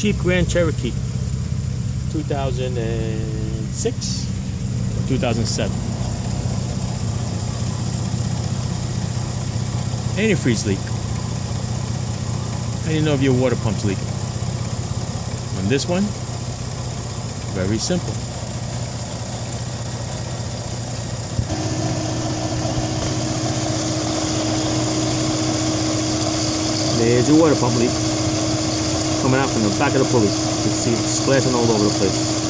Jeep Grand Cherokee, 2006 or 2007. Antifreeze leak. How do you know if your water pump's leaking? On this one, very simple. There's your water pump leak coming out from the back of the pulley. You can see it splashing all over the place.